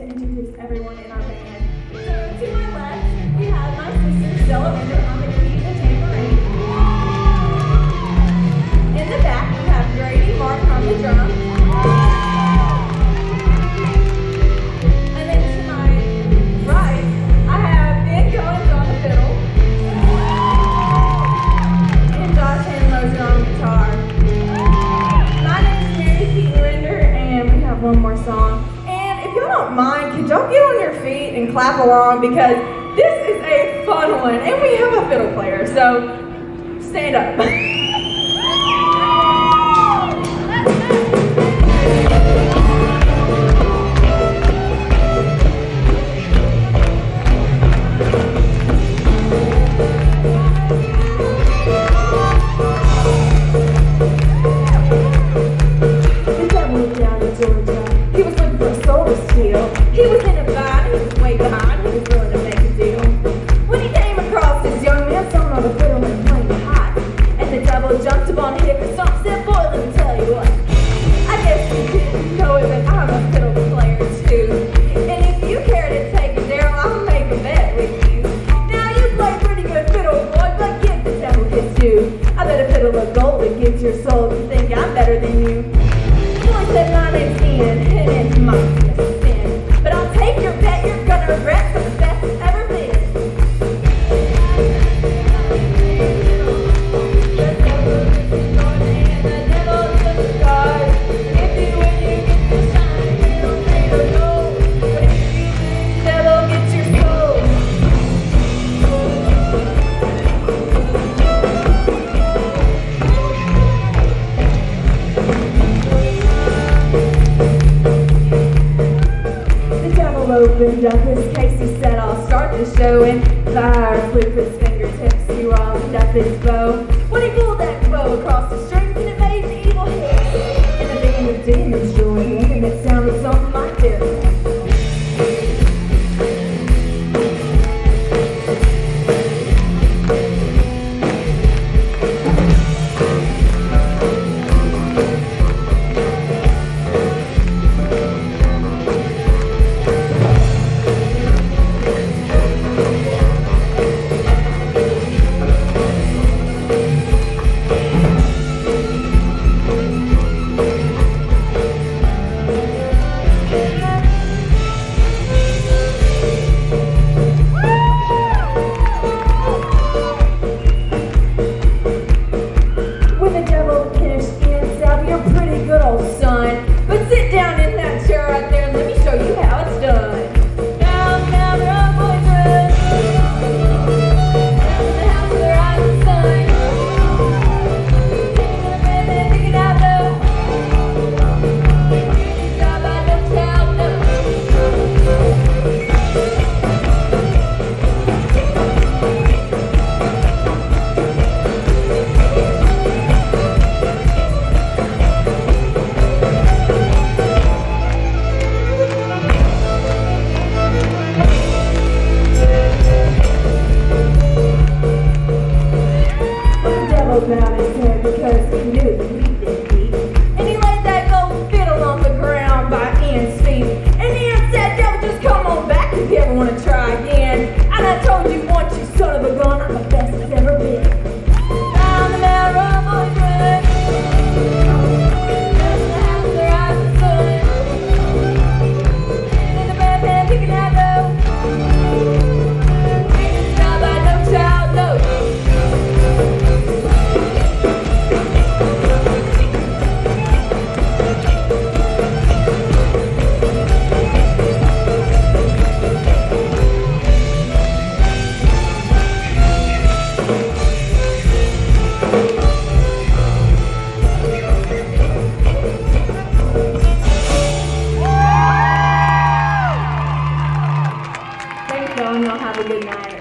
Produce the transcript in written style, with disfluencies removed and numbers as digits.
to introduce everyone in our band. So to my left, we have my sister Stella Rinder on the keys and tambourine. In the back, we have Grady Martin on the drum. And then to my right, I have Ben Goins on the fiddle. And Josh Hanlosen on the guitar. My name is Mary Keaton Rinder, and we have one more song. And if y'all don't mind, could y'all get on your feet and clap along, because this is a fun one, and we have a fiddle player, so stand up. He was in a bind, he was way behind, he was willing to make a deal. When he came across this young man sewing on the fiddle and playing hot, and the devil jumped upon him and stomped, said, "Boy, let me tell you what. I guess you didn't know it, but I'm a fiddle player too. And if you care to take it there, I'll make a bet with you. Now you play pretty good fiddle, boy, but give the devil his due. I bet a fiddle of gold that gives your soul to think I'm better than you." The boy said, "My name's Ian, and it's mine. But I'll take your bet, you're gonna regret the best it's ever been." The devil is the Lord and the devil is the God. If you win, you get to shine, you don't need to know. But if you lose, the devil gets your soul. Opened up his case, he said, "I'll start the show," and fire flew from his fingertips, he rolled up his bow. When he pulled that bow across the strings, and it made the evil hiss, and the band of demons joined in, and it sounded something like this. About his head because he knew that he didn't beat. And he laid that gold fiddle on the ground by Ian's feet. And Ian said, "Devil, just come on back if you ever want to try again. And I told you once, you son of a gun, I'm the best I've ever been. I'm the Malroy boy good. Just the house of their eyes and sun. And the bad man picking out low. It's not by no child, no." Thank you, and y'all have a good night.